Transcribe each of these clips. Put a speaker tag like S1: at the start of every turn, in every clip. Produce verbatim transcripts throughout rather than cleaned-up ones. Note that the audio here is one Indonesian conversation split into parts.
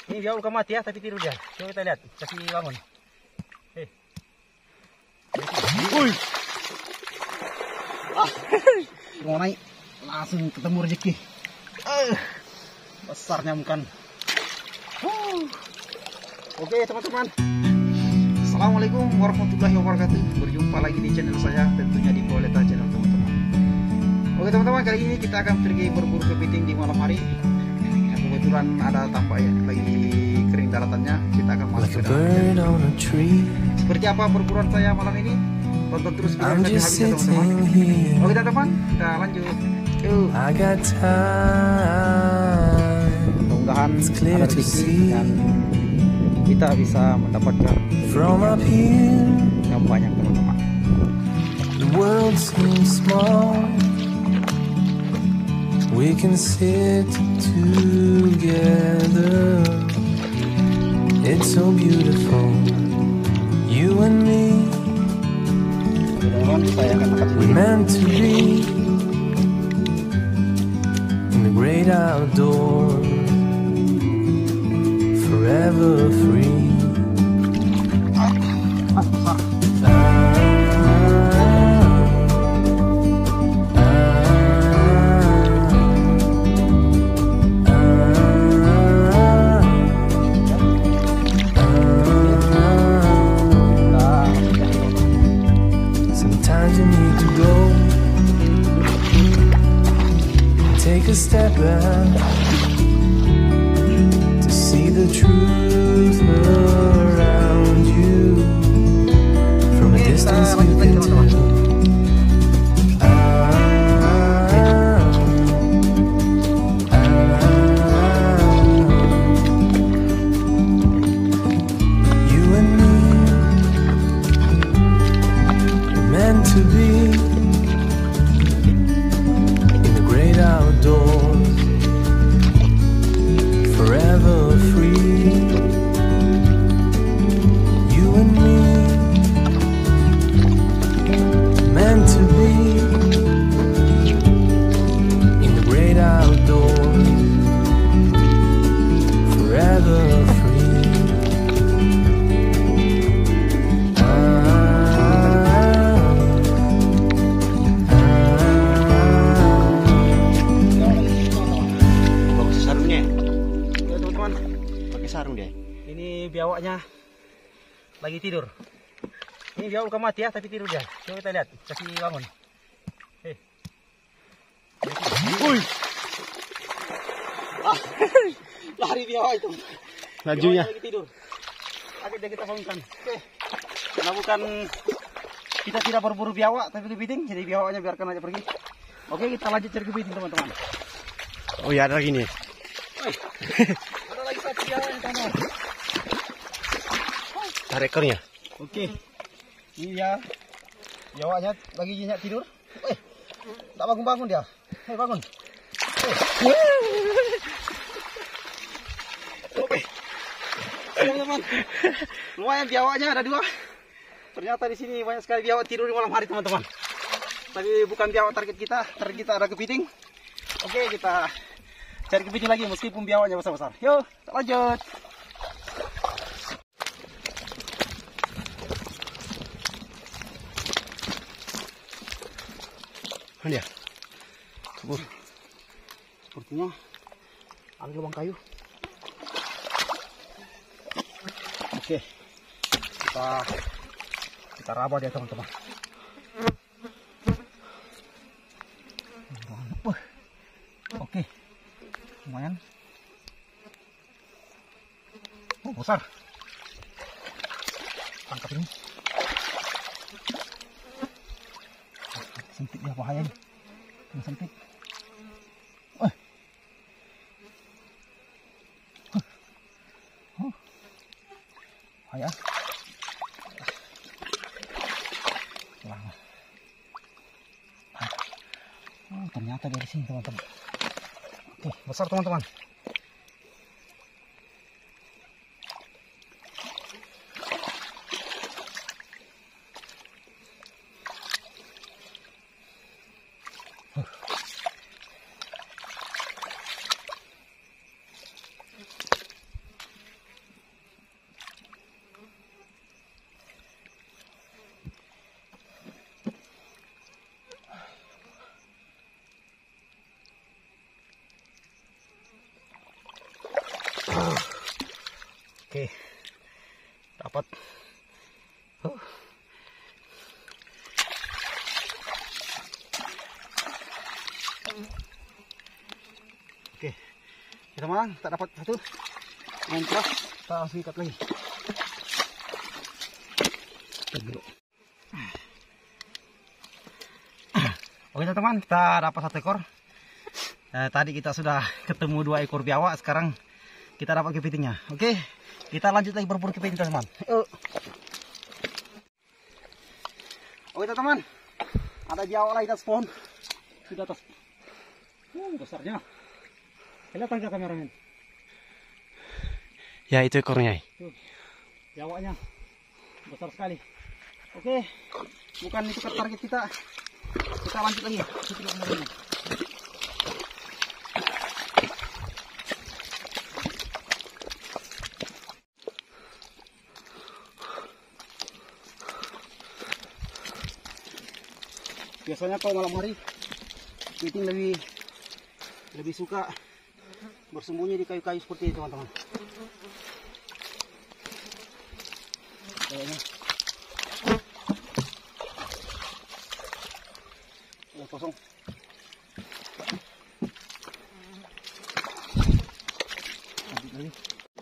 S1: Ini dia udah mati ya, tapi tidur dia. Coba kita lihat, kasih bangun. Eh. Woi. Ah. Mau naik, langsung ketemu rezeki. Uh. Besarnya bukan. Uh. Oke teman-teman. Assalamualaikum warahmatullahi wabarakatuh. Berjumpa lagi di channel saya, tentunya di Violeta Channel teman-teman. Oke teman-teman, kali ini kita akan pergi berburu kepiting di malam hari. Kebetulan ada tampak ya, lagi kering daratannya. Kita akan masuk ke dalam. Seperti apa perburuan saya malam ini? Tonton terus video sampai habis ya teman-teman. Oke teman-teman, kita lanjut. Yuk. Mudah-mudahan ada rezeki dan kita bisa mendapatkan yang banyak teman-teman.
S2: The world seems small. We can sit together. It's so beautiful. You and me. We're meant to be in the great outdoors, forever free. Take a step back to see the truth around you. From a distance you can tell. You and me were meant to be outdoors, forever free. You and me, meant to be in the great outdoors, forever free.
S1: Sarung dia. Ini biawaknya lagi tidur. Ini biawak udah mati ya, tapi tidur dia. Coba kita lihat, kasih bangun. Eh. Woi. Ah, lari biawak itu. Lajunya. Lagi tidur. Akhirnya kita bangunkan. Oke. Karena bukan kita tidak berburu biawak, tapi kepiting, jadi biawaknya biarkan aja pergi. Oke, kita lanjut cari kepiting teman-teman.
S3: Oh ya, ada lagi nih.
S1: Ada lagi satu biawak yang sama.
S3: Ada ekornya.
S1: Oke, ini ya biawaknya lagi nyenyak tidur. Eh, tak bangun-bangun dia. Hei bangun. Eh. Oke, teman-teman, lumayan biawaknya ada dua. Ternyata di sini banyak sekali biawak tidur di malam hari teman-teman. Tapi bukan biawak target kita, target kita ada kepiting. Oke, kita cari kepiting lagi meskipun biawaknya besar-besar. Yuk, lanjut.
S3: Mana dia?
S1: Subur. Sepertinya ada lubang kayu. Oke, kita kita raba dia teman-teman. Oke, lumayan. Oh, besar. Tangkap ini. Sempit dia, bahaya nih. Ini sempit. Oh. Oh. Bahaya. Lama. Oh, ternyata dari sini teman-teman. Oke, besar teman-teman. Oke, dapat. Huh. Oke, kita malang tak dapat satu. Main keras, kita langsung ikat lagi. Oke teman-teman, kita dapat satu ekor. Nah, tadi kita sudah ketemu dua ekor biawak, sekarang kita dapat kepitingnya. Oke, kita lanjut lagi berburu kepiting teman-teman. Oke teman-teman, ada biawak lagi di atas pohon. Sudah atas. Uh, besarnya. Kelihatan ke kameramen?
S3: Ya, itu ekornya.
S1: Tuh, biawaknya besar sekali. Oke, bukan itu target kita. Kita lanjut lagi. Kita lanjut lagi. Biasanya kalau malam hari kepiting lebih lebih suka bersembunyi di kayu-kayu seperti ini teman-teman. Kayaknya oh, kosong. Lanjut lagi.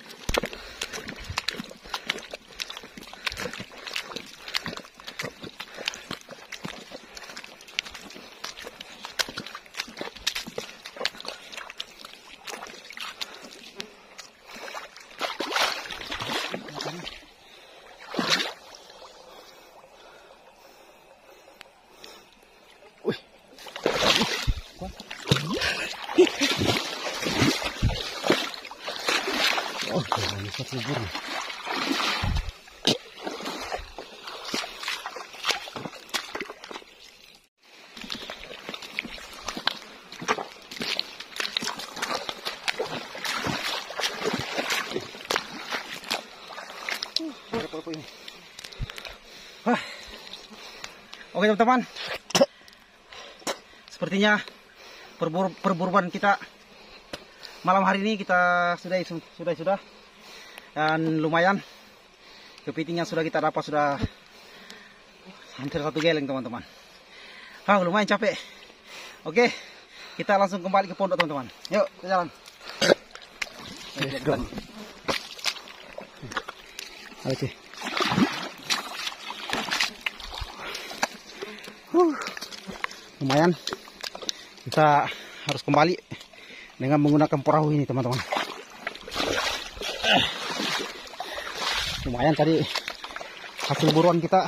S1: Oh, ini satu burung. Berapa ini? Wah. Oke teman-teman, sepertinya perbur perburuan kita malam hari ini kita sudah sudah sudah dan lumayan kepiting yang sudah kita dapat sudah hampir satu geleng teman-teman. Ah, lumayan capek. Oke, kita langsung kembali ke pondok teman-teman. Yuk, kita jalan. Oke. Uh, lumayan. Kita harus kembali dengan menggunakan perahu ini teman-teman. Lumayan tadi hasil buruan kita.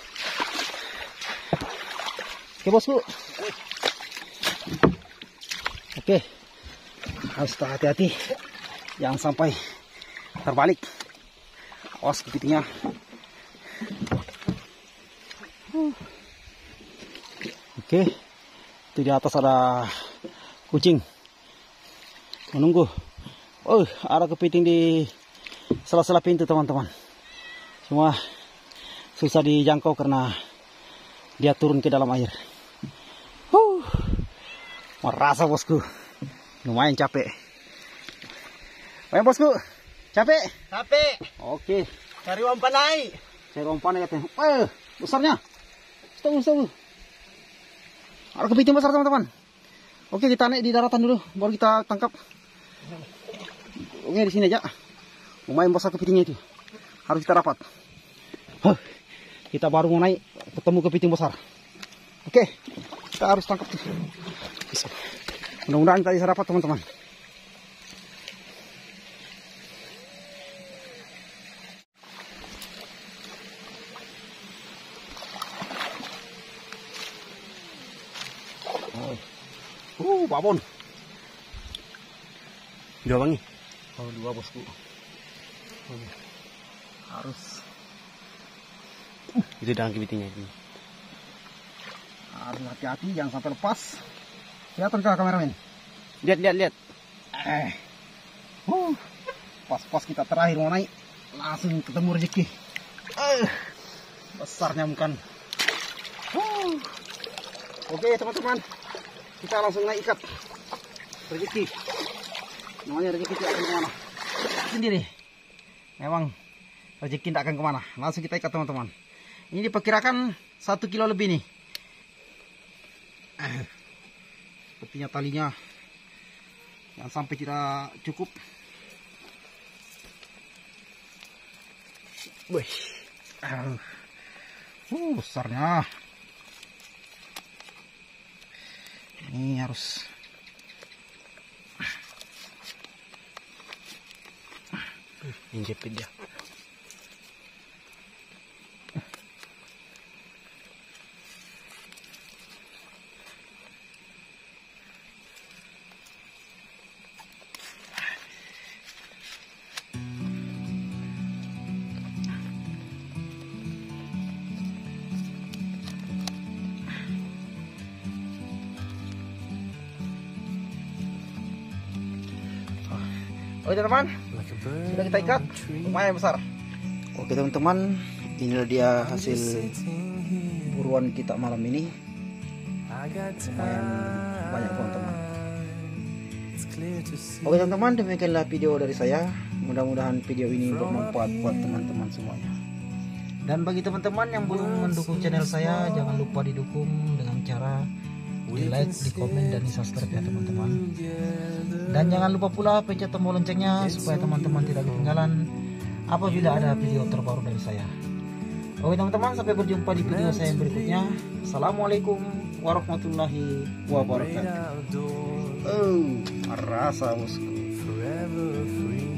S1: Oke bosku. Oke, harus hati-hati jangan sampai terbalik. Awas kepitingnya. Oke, itu di atas ada kucing menunggu. Oh, ada kepiting di sela-sela pintu teman-teman. Cuma susah dijangkau karena dia turun ke dalam air. Huh, merasa bosku, lumayan capek. Lumayan bosku, capek?
S3: Capek.
S1: Oke.
S3: Cari umpan naik.
S1: Cari umpan ya teh. Eh, besarnya. Tunggu, tunggu. Ada kepiting besar teman-teman. Oke, kita naik di daratan dulu, baru kita tangkap. Oke, di sini aja. Lumayan besar kepitingnya itu. Harus kita dapat. Huh, kita baru mau naik, ketemu kepiting besar. Oke, kita harus tangkap. Mudah-mudahan tadi saya dapat teman-teman. Uh, babon.
S3: Dua bangi.
S1: Oh, dua bosku. Oh, harus.
S3: Uh, itu dalam kepitingnya itu.
S1: Harus hati-hati, jangan sampai lepas. Kelihatan ke kameramen?
S3: Lihat, lihat, lihat.
S1: Eh. Uh, pas-pas kita terakhir mau naik, langsung ketemu rezeki. Uh, besarnya bukan. Uh. Oke teman-teman, kita langsung naik ikat rezeki. Namanya rezeki tidak akan kemana sendiri. memang rezeki tidak akan kemana. Langsung kita ikat teman-teman. Ini diperkirakan satu kilo lebih nih. Eh, sepertinya talinya yang sampai tidak cukup. Wih, uh, uh, besarnya. Ini harus
S3: Ini jepit dia.
S1: Oke teman-teman,
S2: Like a bird
S1: sudah kita ikat,
S2: on a tree.
S1: lumayan besar. Oke teman-teman, inilah dia hasil
S2: Sitting here,
S1: buruan kita malam ini.
S2: I got
S1: Lumayan banyak teman-teman.
S2: time. It's clear to see.
S1: Oke teman-teman, demikianlah video dari saya. Mudah-mudahan video ini bermanfaat buat teman-teman semuanya. Dan bagi teman-teman yang belum mendukung channel saya, jangan lupa didukung dengan cara di like, di komen, dan di subscribe ya teman-teman. Dan jangan lupa pula pencet tombol loncengnya supaya teman-teman tidak ketinggalan apabila ada video terbaru dari saya. Oke teman-teman, sampai berjumpa di video saya yang berikutnya. Assalamualaikum warahmatullahi wabarakatuh.
S2: Outdoors,
S1: Oh, rasa bosku.
S2: forever free.